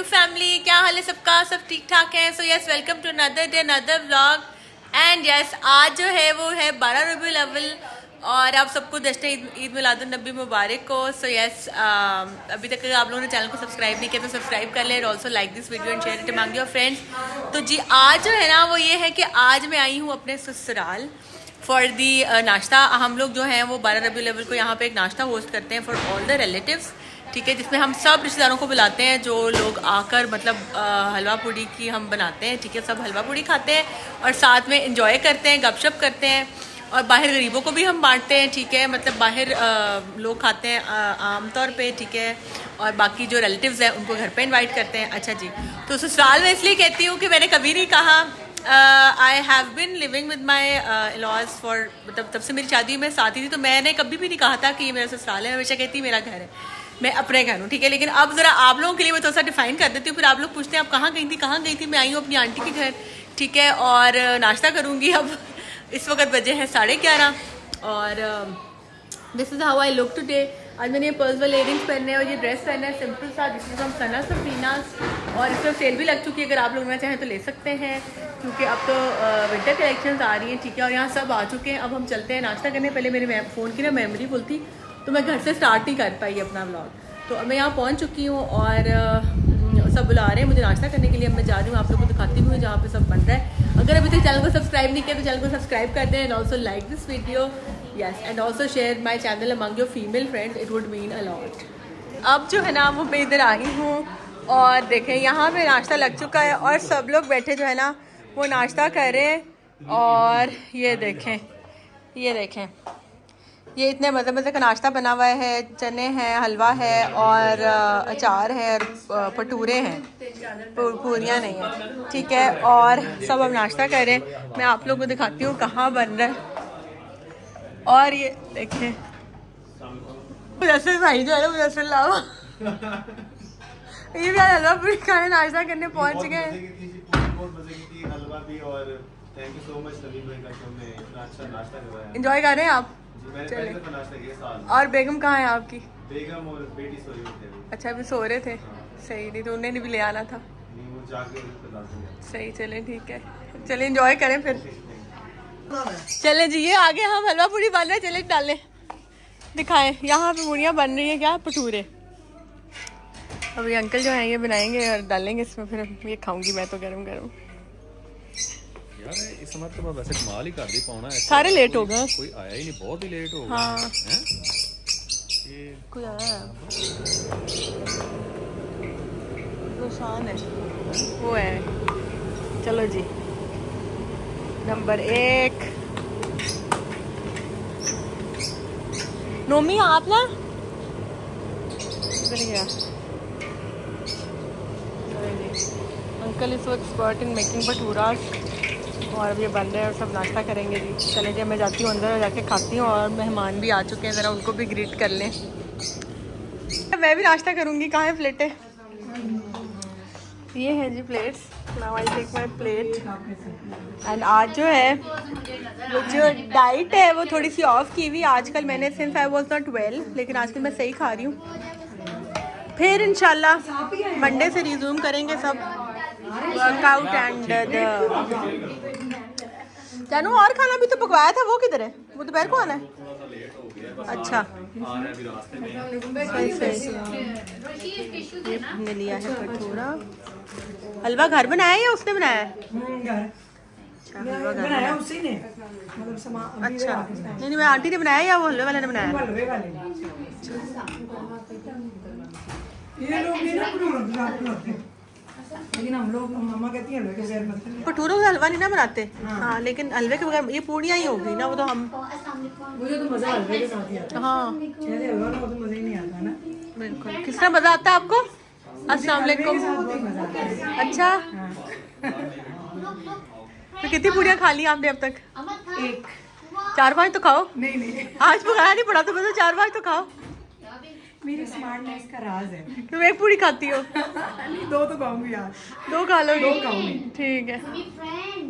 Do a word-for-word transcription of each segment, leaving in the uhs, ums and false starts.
Family, क्या हाल है सबका? सब ठीक ठाक है? So yes, welcome to another day another vlog. And yes, आज जो है वो है बारह रबीउल अव्वल और आप सबको जश्न ईद मिलादुन नबी मुबारक को। सो so यस, yes, अभी तक आप लोगों ने चैनल को सब्सक्राइब नहीं किया तो सब्सक्राइब कर लें। Also like this video and share it among your friends. तो जी आज जो है ना वो ये है कि आज मैं आई हूँ अपने ससुराल फॉर दी नाश्ता। हम लोग जो हैं वो बारह रबीउल अव्वल को यहाँ पे एक नाश्ता होस्ट करते हैं फॉर ऑल द रिलेटिव्स, ठीक है, जिसमें हम सब रिश्तेदारों को बुलाते हैं जो लोग आकर मतलब आ, हलवा पूड़ी की हम बनाते हैं, ठीक है। सब हलवा पूड़ी खाते हैं और साथ में इंजॉय करते हैं, गपशप करते हैं और बाहर गरीबों को भी हम बांटते हैं, ठीक है। मतलब बाहर आ, लोग खाते हैं आमतौर पे, ठीक है, और बाकी जो रिलेटिव्स हैं उनको घर पे इनवाइट करते हैं। अच्छा जी, तो ससुराल में इसलिए कहती हूँ कि मैंने कभी नहीं कहा, I have been living with my laws for, मतलब तब से मेरी शादी में साथ ही थी, तो मैंने कभी भी नहीं कहा था कि ये मेरा ससुराल है। हमेशा कहती मेरा घर है, मैं अपने घर हूँ, ठीक है। लेकिन अब जरा आप लोगों के लिए मैं थोड़ा सा डिफाइन कर देती हूँ, फिर आप लोग पूछते हैं आप कहाँ गई थी कहाँ गई थी। मैं आई हूँ अपनी आंटी के घर, ठीक है, और नाश्ता करूँगी। अब इस वक्त बजे हैं साढ़े ग्यारह और this is how I look today. आज मैंने ये पर्ल्स वाले इयरिंग्स पहने हैं और ये ड्रेस पहना है सिंपल सा, जिसमें हम सना सफीनास, और इसमें सेल भी लग चुकी है, अगर आप लोग ना चाहें तो ले सकते हैं क्योंकि अब तो विंटर कलेक्शंस आ रही हैं, ठीक है। और यहाँ सब आ चुके हैं। अब हम चलते हैं नाश्ता करने। पहले मेरे फ़ोन की ना मेमोरी फुल थी तो मैं घर से स्टार्ट नहीं कर पाई अपना व्लॉग, तो अब मैं यहाँ पहुँच चुकी हूँ और सब बुला रहे हैं मुझे नाश्ता करने के लिए। अब मैं जा रही हूँ, आप लोगों को दिखाती हुई जहाँ पे सब बन रहा है। अगर अभी तक चैनल को सब्सक्राइब नहीं किया तो चैनल को सब्सक्राइब कर दें and also like this video, yes, and also share my channel among your female friends, it would mean a lot. अब जो है ना वो मैं इधर आई हूँ और देखें यहाँ पे नाश्ता लग चुका है और सब लोग बैठे जो है ना वो नाश्ता कर रहे हैं। और ये देखें, ये देखें, ये इतने मज़े मज़े का नाश्ता बना हुआ है। चने हैं, हलवा है और अचार है और भटूरे हैं, पूरियाँ नहीं हैं, ठीक है। और सब अब नाश्ता कर रहे हैं। मैं आप लोगों को दिखाती हूँ कहाँ बन रहा है। और ये देखें मुजस्सिर भाई जो है ना, मुजस्सिर लावा ये भी आज हलवा पूरी खाने नाश्ता करने पहुँच गए। एंजॉय कर रहे हैं आप? और बेगम कहाँ है आपकी? बेगम और बेटी सो रही थी। अच्छा, अभी सो रहे थे, सही। नहीं तो उन्हें भी ले आना था। नहीं, वो जाके सही, चले ठीक है, चले एंजॉय करें फिर। चले जी, ये आगे हम हलवा पूरी बन रहे हैं, चले डालें, दिखाएं। यहाँ पे पूरियाँ बन रही है, क्या भटूरे। अभी अंकल जो हैं ये बनाएंगे और डालेंगे इसमें, फिर ये खाऊंगी मैं तो गरम गरम। यार इस समय तो वैसे कमाल ही कर दी पाना है, सारे लेट हो गए, कोई आया ही नहीं, बहुत ही लेट हो गया। हाँ हैं ये कोई आया है, रोशान है वो है। चलो जी, नंबर एक नोमी, आप ना गया अंकल इस वक्त एक्सपर्ट इन मेकिंग भटूरा और अब ये बन रहे हैं और सब नाश्ता करेंगे जी। चले जी, मैं जाती हूँ अंदर और जाके खाती हूँ और मेहमान भी आ चुके हैं, ज़रा उनको भी ग्रीट कर लें। मैं भी नाश्ता करूँगी। कहाँ है प्लेटें? ये है जी plates. Now I take my plate. And आज जो है वो जो डाइट है वो थोड़ी सी ऑफ की हुई आजकल मैंने, since I was not well, लेकिन आजकल मैं सही खा रही हूँ। फिर इंशाल्लाह मंडे से रिज्यूम करेंगे सब वर्कआउट एंड द जानू। और खाना भी तो पकवाया था, वो किधर है? वो दोपहर को आना है। अच्छा सही सही। ये हमने लिया है भटूरा। हलवा घर बनाया है या उसने बनाया है? अच्छा, हलवा घर बनाया उसी ने, मतलब अच्छा नहीं नहीं, मैं आंटी ने बनाया या वो हलवे वाले ने बनाया? हलवे वाले ने। ये लोग लेकिन हम लोग, मम्मा कहती है हलवे के बगैर बनते नहीं। भटूरों से हलवा नहीं ना बनाते। हाँ, हाँ, लेकिन हलवे के बगैर ये पूड़ियाँ ही होगी ना, वो तो हम, मुझे तो मजा हलवे के साथ ही आता है। हाँ हलवा ना, वो तो मजा ही नहीं आता ना। बिल्कुल। किस तरह मजा आता है आपको? अस्सलाम वालेकुम। अच्छा, तो कितनी पूड़ियाँ खा ली आपने अब तक? एक। चार पाँच तो खाओ। नहीं नहीं, आज पकाया नहीं पड़ा तो बस चार पाँच तो खाओ। मेरी स्मार्टनेस का राज है। तुम एक पूरी खाती हो? नहीं, दो तो खाऊंगी यार। दो खा लो। दो खाऊंगी, ठीक है।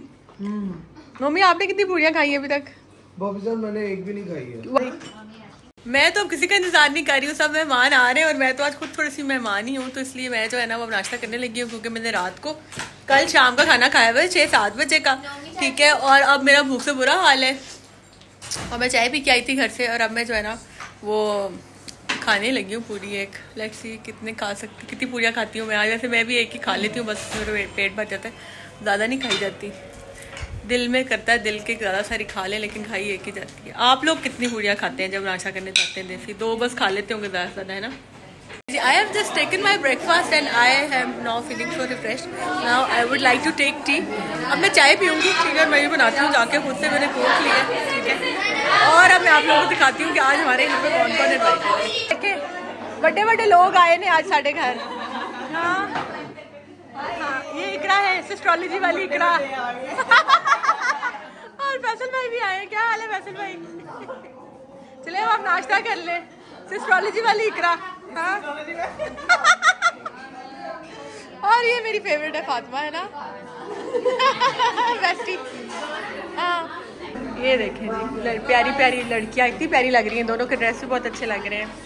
मम्मी आपने कितनी पूरियाँ खाई है अभी तक? बॉबी सर मैंने एक भी नहीं खाई है। मैं तो अब किसी का इंतजार नहीं कर रही हूँ, सब मेहमान आ रहे हैं और मैं तो आज खुद थोड़ी सी मेहमान ही हूँ, तो इसलिए मैं जो है ना वो नाश्ता करने लगी हूँ, क्योंकि मैंने रात को कल शाम का खाना खाया हुआ है छः सात बजे का, ठीक है। और अब मेरा भूख से बुरा हाल है और मैं चाय पी के आई थी घर से, और अब मैं जो है ना वो खाने लगी हूँ पूरी एक। लेट्स सी कितने खा सकती, कितनी पूरियाँ खाती हूँ मैं आज। वैसे मैं भी एक ही खा लेती हूँ, बस मेरा पेट भर जाता है, ज़्यादा नहीं खाई जाती। दिल में करता है दिल के ज़्यादा सारी खा लें, लेकिन खाई एक ही जाती है। आप लोग कितनी पूरियाँ खाते हैं जब नाश्ता करने जाते हैं देसी? दो बस खा लेते होंगे ज़्यादा ज़्यादा, है ना। I have just taken my breakfast and I am now feeling so refreshed. Now I would like to take tea. अब मैं चाय पीऊँगी, ठीक है, मैं भी बनाती हूँ जाके खुद से, मैंने कोक लिया, ठीक है। और अब मैं आप लोगों को दिखाती हूँ कि आज हमारे घर पे कौन कौन इनवाइटेड है। देखिए बड़े बड़े लोग आए हैं आज साढ़े घर। हाँ हाँ, ये इकरा है, एस्ट्रोलॉजी वाली इकरा। और फैसल भाई भी आए हैं। क्या हाल है फैसल भाई? चले अब आप नाश्ता कर ले। एस्ट्रोलॉजी वाली इकरा। हाँ। और ये मेरी फेवरेट है फातिमा, है ना। बेस्टी। हाँ ये देखें जी, प्यारी प्यारी लड़कियाँ, इतनी प्यारी लग रही हैं, दोनों के ड्रेस भी बहुत अच्छे लग रहे हैं।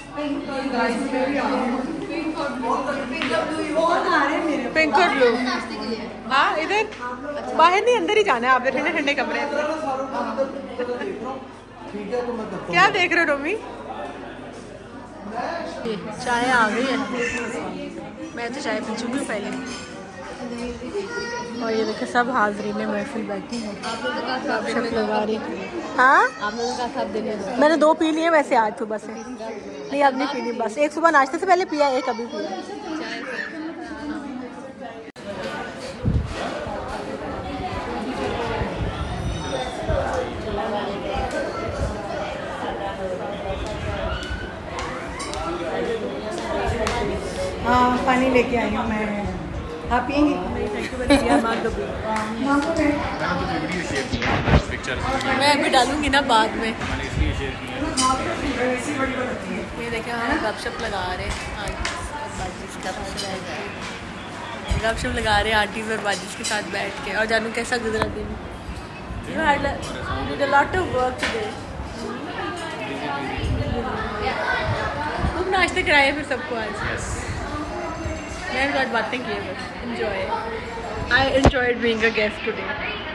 पिंक और ब्लू। हाँ इधर बाहर नहीं, अंदर ही जाना है आप, ठंडे ठंडे कमरे। क्या देख रहे हो रोमी? चाय आ गई है, मैं तो चाय पी चुकी हूँ पहले। और ये देखो सब हाजरीन में महफिल बैठी है, सब लगा रही। हाँ आप लोगों का सब दिन है। मैंने दो पी लिए वैसे आज सुबह से, नहीं अब नहीं पीनी, बस एक सुबह नाश्ते से पहले पिया, एक अभी पिया। हाँ पानी लेके आई हूँ मैं, आप पियेंगी? मैं अभी डालूंगी ना बाद में। ये देखिए हम गपशप लगा रहे हैं, गपशप लगा रहे हैं आंटीज और बाजीज के साथ बैठ के। और जानू कैसा गुजरा दिन? You had a lot of work today. खूब नाश्ते कराए फिर सबको आज। मैंने बहुत बातें की है, बस enjoy. I enjoyed being a guest today.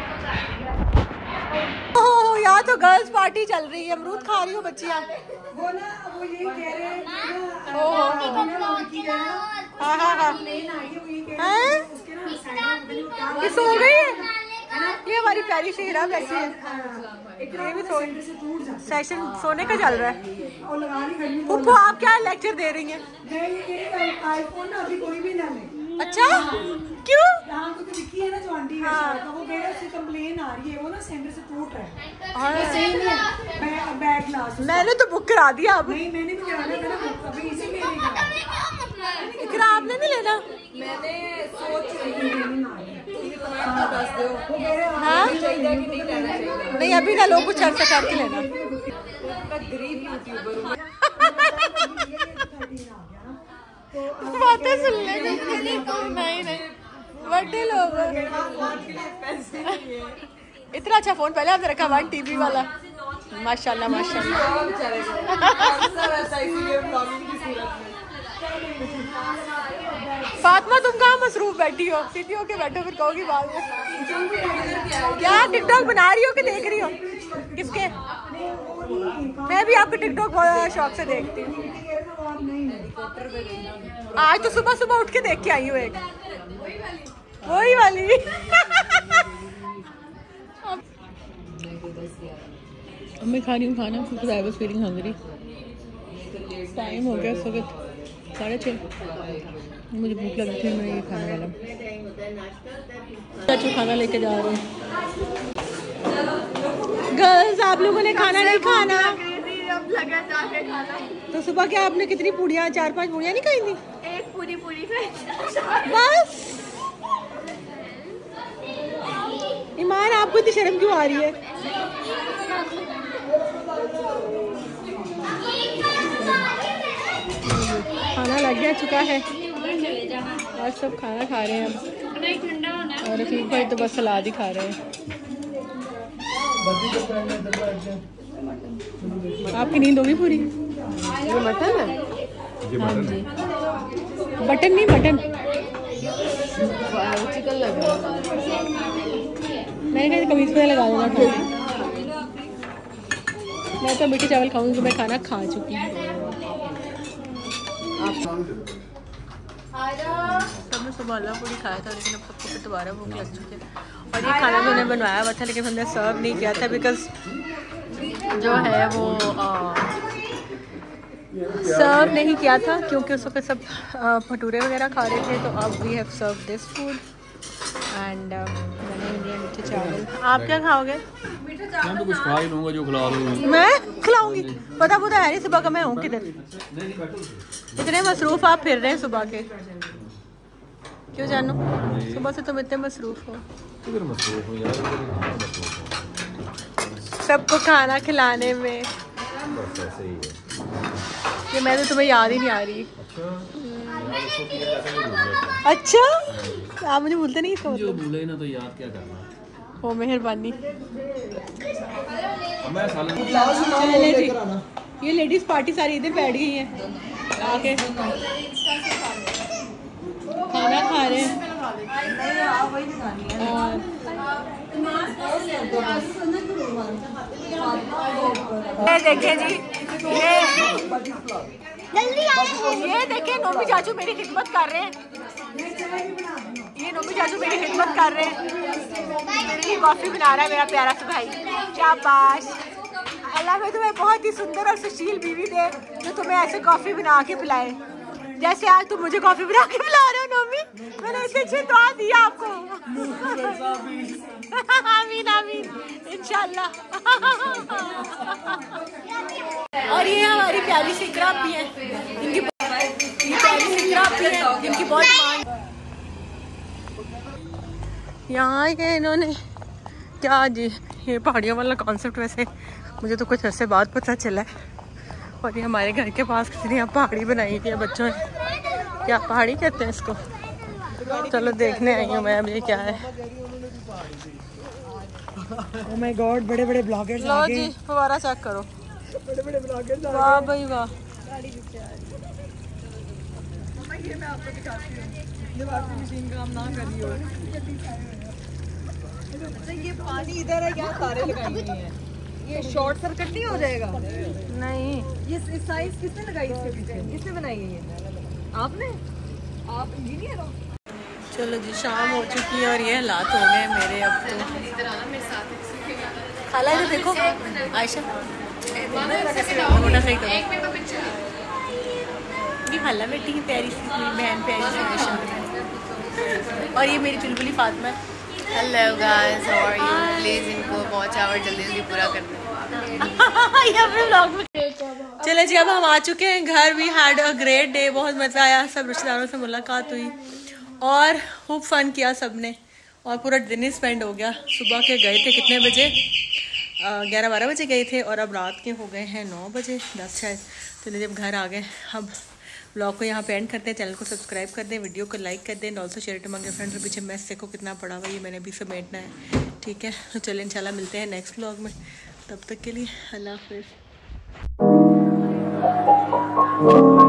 Oh यहाँ तो गर्ल्स पार्टी चल रही है, अमरूद खा रही हो बच्चियाँ। वो ना वो यही कह रहे हैं। ओह हाँ हाँ हाँ हैं? ये सो गई है? ये हमारी प्यारी सी हीरा वैसी है, ये भी सो, सेशन सोने का चल रहा है। पुप्पो आप क्या लेक्चर दे रही हैं? आईफोन अभी कोई भी ना ले। अच्छा क्यों? यहाँ तो विक्की है ना जो आंटी है, तो वो कह रहा है उसकी कंप्लेन आ रही है, वो ना सेंटर से टूट रहा है। हाँ सही नहीं है, बैक क्लास। मैंने तो बुक करा दिया अब। नहीं मैंने भी करा दिया, मैंने अभी इसी में नहीं इकरा आपने नहीं लेना? मैंने सोच रही हूँ हाँ नहीं अभी ना लो, कुछ अर्सा करके लेना। बातें सुन ले नहीं नहीं बड़े लोग। इतना अच्छा फोन पहले आपने रखा, वन टीवी वाला, माशाल्लाह माशाल्लाह। फातिमा तुम कहाँ मसरूफ बैठी हो? सीधी होके बैठो फिर कहोगी बाद में। क्या टिकटॉक बना रही हो कि देख रही हो? किसके? मैं भी आपके टिकटॉक बहुत शौक से देखती हूँ। आज तो सुबह सुबह उठ के देख के आई हूँ एक, वही वाली। अब मैं खा रही हूँ खाना क्योंकि I was feeling hungry. Time हो गया इस वक्त साढ़े छः, मुझे भूख लगी थी, मैं ये खाने वाला चाचू खाना लेके जा रहे हैं। गर्ल्स आप लोगों ने खाना नहीं खाना? तो सुबह क्या आपने कितनी पूड़ियाँ, चार पांच पूड़ियाँ नहीं खाई थी? एक पूरी पूरी खाई बस। ईमान आपको इतनी शर्म क्यों आ रही है? खाना लग गया चुका है और सब खाना खा रहे हैं अब। और रफीक भाई तो बस सलाद ही खा रहे हैं। आपकी नींद होगी पूरी? ये मटन है? हाँ जी, बटन नहीं मटन। चिकन लग रहा है। मैंने कहा कमीज पे लगा देना था। मैं तो मीठे चावल खाऊंगी, मैं खाना खा चुकी हूँ। सबने सुबह अल्लाह पूरी खाया था, लेकिन अब सबको फिर दोबारा भूख लग चुकी है। और ये खाना भी उन्हें बनवाया हुआ था, लेकिन हमने सर्व नहीं किया था बिकॉज जो है वो सर्व नहीं किया था, क्योंकि उस वक्त सब भटूरे वगैरह खा रहे थे। तो अब we have serve this food and मैंने लिए मीठे चावल। आप क्या खाओगे? मैं तो कुछ खा ही लूँगा जो खिला दूँगी। मैं खिलाऊंगी? पता पता है नहीं सुबह का मैं हूँ किधर। इतने मसरूफ आप फिर रहे हैं सुबह के, क्यों जानू? सुबह से तुम इतने मसरूफ हो। किधर मसरूफ हो यार, मसरूफ हो सबको खाना खिलाने में। बस ऐसे ही है। ये मैं तो तुम्हें याद ही नहीं आ रही। अच्छा अच्छा, आप मुझे भूलते नहीं इसका जो मतलब? भूले ना तो याद क्या करना। हो मेहरबानी। मैं सालन चले जी, ये लेडीज पार्टी सारी इधर बैठ गई हैं आके खाना खा रहे हैं। और ये देखें जी, ये ये देखें नोमी चाचू मेरी खिदमत कर रहे हैं। ये नोमी चाचू मेरी खिदमत कर रहे हैं, मेरे लिए कॉफी बना रहा है मेरा प्यारा सा भाई। शाबाश, अल्लाह में तुम्हें बहुत ही सुंदर और सुशील बीवी दे जो तुम्हें ऐसे कॉफी बना के पिलाए, जैसे आज तुम मुझे कॉफी बना के पिला रहे हो नोमी। मैंने इतनी अच्छी दुआ दी आपको। आमीन आमीन इंशाल्लाह। और ये हमारी प्यारी सी इकरा भी है, इनकी ये प्यारी सी इकरा भी है जिनकी बहुत मांग। यहाँ ये इन्होंने क्या जी, ये पहाड़ियों वाला कॉन्सेप्ट वैसे मुझे तो कुछ ऐसे बाद पता चला है। और ये हमारे घर के पास किसी ने यहाँ पहाड़ी बनाई थी बच्चों ने, क्या पहाड़ी कहते हैं इसको? चलो देखने आई हूँ मैं अब ये क्या है। ओह माय गॉड, बड़े बड़े ब्लॉगर्स लो आ जी, गए। फवारा चेक करो। बड़े बड़े ब्लॉगर्स आ वाह भाई वाह। गए। मैं आपको दिखाती हूँ, जब आपकी मशीन काम ना कर रही हो। अच्छा ये पानी इधर है, यहाँ तारे लगाई हुई हैं, ये शॉर्ट सर्किट नहीं हो जाएगा? नहीं, ये साइज किसने लगाई इसके पीछे? किसने बनाई है ये? आपने? आप इंजीनियर हो? चलो जी शाम हो चुकी है और ये हालात हो गए मेरे अब तो। खाला इधर देखो, आयशा ये खाला बेटी की प्यारी सी मेरी बहन प्यारी सी आयशा। और ये मेरी चुलबुली फातिमा है। Hello guys, how are you? Please इनको वॉच आवर जल्दी जल्दी पूरा करना। ये अपने व्लॉग में। चले जी अब हम आ चुके हैं घर। We had a great day, बहुत मज़ा आया, सब रिश्तेदारों से मुलाकात हुई और खूब फन किया सबने और पूरा दिन ही स्पेंड हो गया। सुबह के गए थे कितने बजे? ग्यारह बारह बजे गए थे और अब रात के हो गए हैं नौ बजे दस शायद। चलिए जब घर आ गए अब ब्लॉग को यहाँ पे एंड करते हैं। चैनल को सब्सक्राइब कर दें, वीडियो को लाइक कर दें and also share to among friends. पीछे मैस देखो कितना पड़ा हुआ, ये मैंने भी समेटना है, ठीक है? तो चलिए इंशाल्लाह मिलते हैं नेक्स्ट ब्लॉग में, तब तक के लिए अल्लाह हाफिज़।